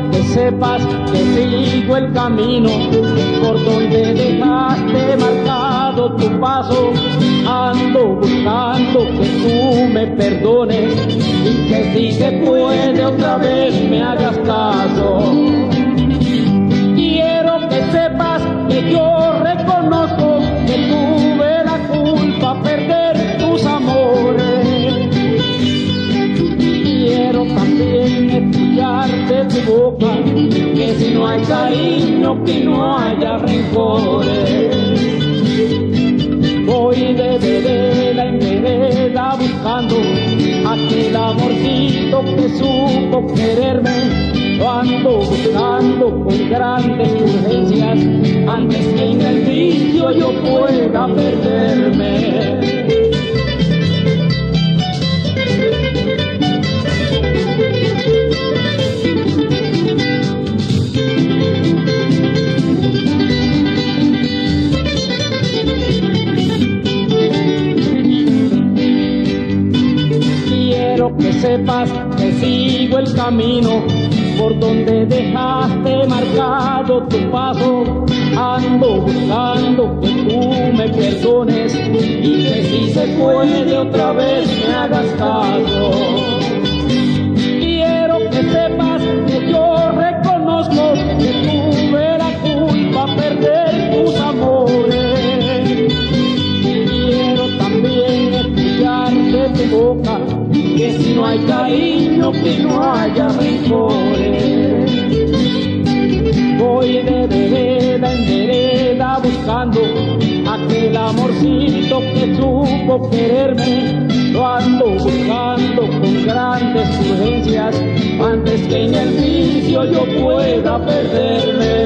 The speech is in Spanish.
que sepas que sigo el camino por donde dejaste marcado tu paso. Ando buscando que tú me perdones y que si se puede otra vez me hagas caso. Quiero que sepas que yo reconozco que tuve la culpa perder tus amores. Quiero también escuchar de tu boca que si no hay cariño, que no haya rencores. Voy de vereda en vereda buscando aquel amorcito que supo quererme. Lo ando buscando con grandes urgencias antes que en el vicio yo pueda perderme. Quiero que sepas que sigo el camino por donde dejaste marcado tu paso. Ando buscando que tú me perdones y que si se puede otra vez me hagas caso. Quiero que sepas que yo reconozco que tuve la culpa perder tus amores. Quiero también escuchar de tu boca que si no hay cariño, que no haya rencores. Voy de vereda en vereda buscando aquel amorcito que supo quererme. Lo ando buscando con grandes urgencias antes que en el vicio yo pueda perderme.